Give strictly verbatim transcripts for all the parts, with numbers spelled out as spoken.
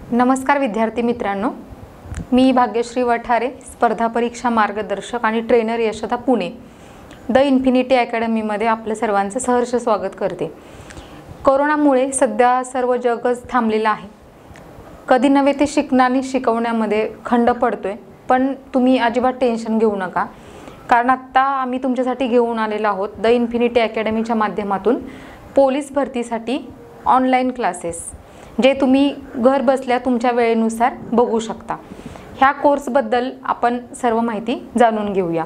नमस्कार विद्यार्थी मित्रांनो, मी भाग्यश्री वठारे, स्पर्धा परीक्षा मार्गदर्शक आणि trainer Yashoda Pune, the infinity अकॅडमीमध्ये आपलं सर्वांचं सहर्ष स्वागत करते। कोरोनामुळे सध्या सर्व जगच थांबलेलं आहे। कधी नव्हे ते शिकणारी शिकवण्यामध्ये खंड पडतोय, पण तुम्ही अजिबात टेन्शन घेऊ नका, कारण आता आम्ही तुमच्यासाठी घेऊन आलेलो आहोत द इन्फिनिटी अकॅडमीच्या माध्यमातून पोलीस भरतीसाठी ऑनलाईन क्लासेस, जे तुम्ही घर बसल्या तुमच्या वेळेनुसार बघू शकता। ह्या कोर्सबद्दल आपण सर्व माहिती जाणून घेऊया।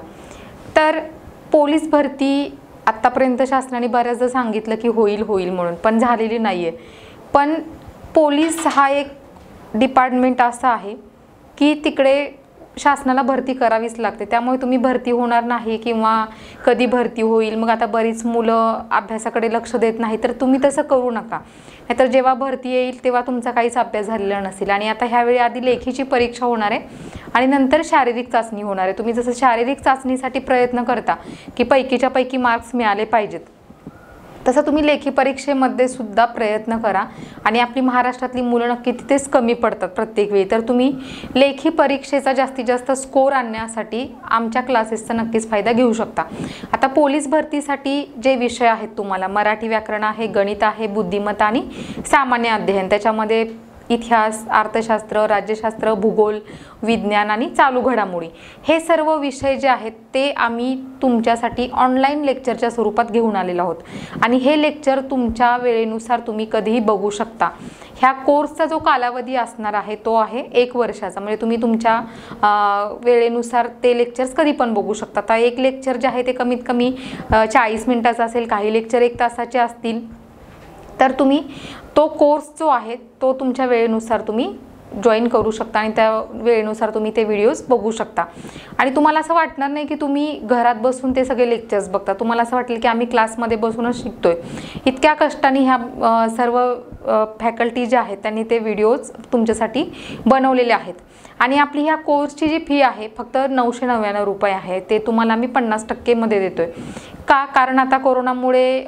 तर पोलीस भरती आतापर्यंत शासनाने बऱ्याचदा सांगितलं की होईल होईल म्हणून, पण झालेली नाहीये। पण पोलीस हा एक डिपार्टमेंट असा आहे की तिकडे शासनाला भरती करावीच लागते, त्यामुळे तुम्ही भरती होणार नाही किंवा कधी भरती होईल, मग आता बरीच मुलं अभ्यासाकडे लक्ष देत नाही, तर तुम्ही तसं करू नका। नाहीतर जेव्हा भरती येईल तेव्हा तुमचा काहीच अभ्यास झालेला नसेल। आणि आता ह्यावेळी आधी लेखीची परीक्षा होणार आहे आणि नंतर शारीरिक चाचणी होणार आहे। तुम्ही जसं शारीरिक चाचणीसाठी प्रयत्न करता की पैकीच्या पैकी मार्क्स मिळाले पाहिजेत, तसं तुम्ही लेखी परीक्षेमध्ये सुद्धा प्रयत्न करा। आणि आपली महाराष्ट्रातली मुलं नक्की तिथेच कमी पडतात प्रत्येक वेळी, तर तुम्ही लेखी परीक्षेचा जास्तीत जास्त स्कोर आणण्यासाठी आमच्या क्लासेसचा नक्कीच फायदा घेऊ शकता। आता पोलीस भरतीसाठी जे विषय आहेत, तुम्हाला मराठी व्याकरण आहे, गणित आहे, बुद्धिमत्ता आणि सामान्य अध्ययन, त्याच्यामध्ये इतिहास, अर्थशास्त्र, राज्यशास्त्र, भूगोल, विज्ञान आणि चालू घडामोडी, हे सर्व विषय जे आहेत ते आम्ही तुमच्यासाठी ऑनलाईन लेक्चरच्या स्वरूपात घेऊन आलेलो आहोत। आणि हे लेक्चर तुमच्या वेळेनुसार तुम्ही कधीही बघू शकता। ह्या कोर्सचा जो कालावधी असणार आहे तो आहे एक वर्षाचा, म्हणजे तुम्ही तुमच्या वेळेनुसार ते लेक्चर्स कधी पण बघू शकता। आता एक लेक्चर जे आहे ते कमीत कमी चाळीस मिनिटाचं असेल, काही लेक्चर एक तासाचे असतील, तर तुम्ही तो कोर्स जो आहे तो तुमच्या वेळेनुसार तुम्ही जॉईन करू शकता आणि त्या वेळेनुसार तुम्ही ते व्हिडिओज बघू शकता। आणि तुम्हाला असं वाटणार नाही की तुम्ही घरात बसून ते सगळे लेक्चर्स बघता, तुम्हाला असं वाटेल की आम्ही क्लासमध्ये बसूनच शिकतोय। इतक्या कष्टाने ह्या सर्व फॅकल्टी जे आहेत त्यांनी ते व्हिडिओज तुमच्यासाठी बनवलेले आहेत। आणि आपली ह्या कोर्सची जी फी आहे फक्त नऊशे नव्याण्णव रुपये आहे, ते तुम्हाला आम्ही पन्नास टक्केमध्ये देतोय। का? कारण आता कोरोनामुळे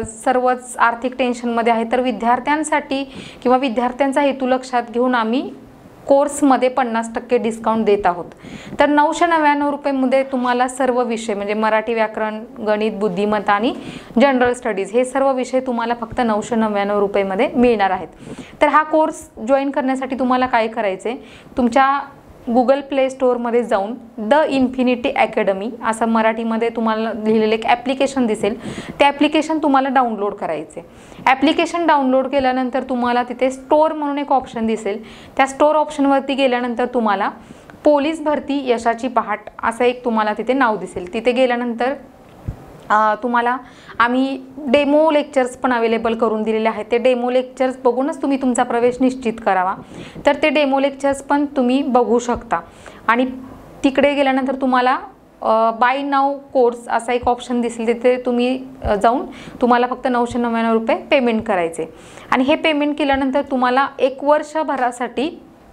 सर्वच आर्थिक टेन्शनमध्ये आहे, तर विद्यार्थ्यांसाठी किंवा विद्यार्थ्यांचा हेतू लक्षात घेऊन आम्ही कोर्समध्ये पन्नास टक्के डिस्काउंट देत आहोत। तर नऊशे नव्याण्णव रुपयेमध्ये तुम्हाला सर्व विषय म्हणजे मराठी व्याकरण, गणित, बुद्धिमत्ता आणि जनरल स्टडीज हे सर्व विषय तुम्हाला फक्त नऊशे नव्याण्णव रुपयेमध्ये मिळणार आहेत। तर हा कोर्स जॉईन करण्यासाठी तुम्हाला काय करायचे, तुमच्या गुगल प्ले स्टोअरमध्ये जाऊन द इन्फिनिटी अकॅडमी असं मराठीमध्ये तुम्हाला लिहिलेलं एक ॲप्लिकेशन दिसेल, ते ॲप्लिकेशन तुम्हाला डाउनलोड करायचे। ॲप्लिकेशन डाउनलोड केल्यानंतर तुम्हाला तिथे स्टोअर म्हणून एक ऑप्शन दिसेल, त्या स्टोअर ऑप्शनवरती गेल्यानंतर तुम्हाला पोलीस भरती यशाची पहाट असं एक तुम्हाला तिथे नाव दिसेल। तिथे गेल्यानंतर तुम्हाला आम्ही डेमो लेक्चर्स पण अवेलेबल करून दिलेले आहेत, ते डेमो लेक्चर्स बघूनच तुम्ही तुमचा प्रवेश निश्चित करावा। तर ते डेमो लेक्चर्स पण तुम्ही बघू शकता। आणि तिकडे गेल्यानंतर तुम्हाला बाय नाव कोर्स असा एक ऑप्शन दिसेल, तिथे तुम्ही जाऊन तुम्हाला फक्त नऊशे नव्याण्णव रुपये पेमेंट करायचे। आणि हे पेमेंट केल्यानंतर तुम्हाला एक वर्षभरासाठी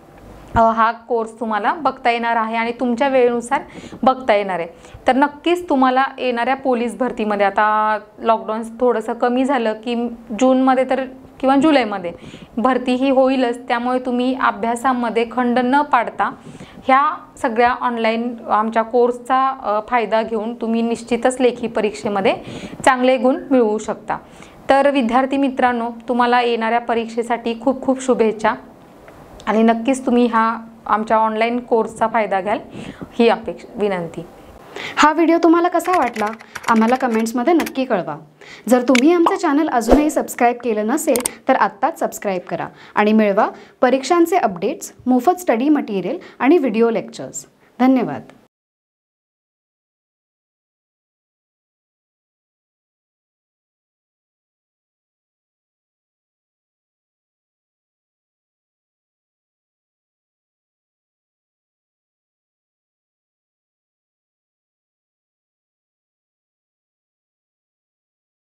हा कोर्स तुम्हाला बघता येणार आहे आणि तुमच्या वेळेनुसार बघता येणार आहे। तर नक्कीच तुम्हाला येणाऱ्या पोलीस भरतीमध्ये, आता लॉकडाऊन थोडंसं कमी झालं की जूनमध्ये तर किंवा जुलैमध्ये भरती ही होईलच, त्यामुळे तुम्ही अभ्यासामध्ये खंड न पाडता ह्या सगळ्या ऑनलाईन आमच्या कोर्सचा फायदा घेऊन तुम्ही निश्चितच लेखी परीक्षेमध्ये चांगले गुण मिळवू शकता। तर विद्यार्थी मित्रांनो, तुम्हाला येणाऱ्या परीक्षेसाठी खूप खूप शुभेच्छा आणि नक्कीच तुम्ही हा आमच्या ऑनलाईन कोर्सचा फायदा घ्याल ही अपेक्षा विनंती। हा व्हिडिओ तुम्हाला कसा वाटला आम्हाला कमेंट्समध्ये नक्की कळवा। जर तुम्ही आमचं चॅनल अजूनही सबस्क्राईब केलं नसेल तर आत्ताच सबस्क्राईब करा आणि मिळवा परीक्षांचे अपडेट्स, मोफत स्टडी मटेरियल आणि व्हिडिओ लेक्चर्स। धन्यवाद।